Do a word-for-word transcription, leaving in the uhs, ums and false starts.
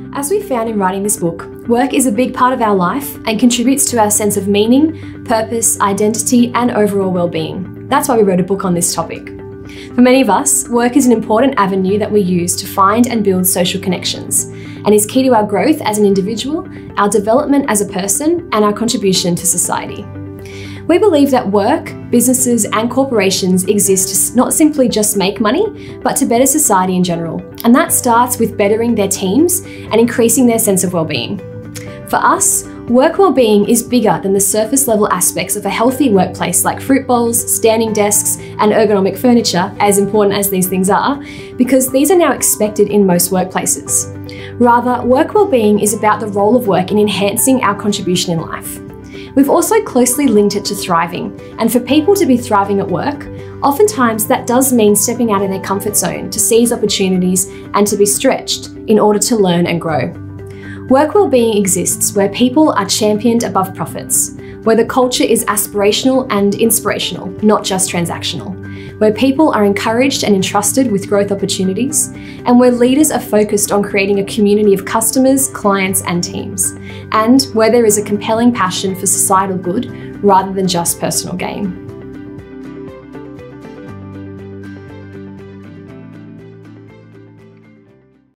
As we found in writing this book, work is a big part of our life and contributes to our sense of meaning, purpose, identity, and overall well-being. That's why we wrote a book on this topic. For many of us, work is an important avenue that we use to find and build social connections, and is key to our growth as an individual, our development as a person, and our contribution to society. We believe that work, businesses, and corporations exist to not simply just make money, but to better society in general. And that starts with bettering their teams and increasing their sense of well-being. For us, work well-being is bigger than the surface level aspects of a healthy workplace like fruit bowls, standing desks, and ergonomic furniture, as important as these things are, because these are now expected in most workplaces. Rather, work well-being is about the role of work in enhancing our contribution in life. We've also closely linked it to thriving, and for people to be thriving at work, oftentimes that does mean stepping out of their comfort zone to seize opportunities and to be stretched in order to learn and grow. Work well-being exists where people are championed above profits, where the culture is aspirational and inspirational, not just transactional, where people are encouraged and entrusted with growth opportunities, and where leaders are focused on creating a community of customers, clients, and teams, and where there is a compelling passion for societal good rather than just personal gain.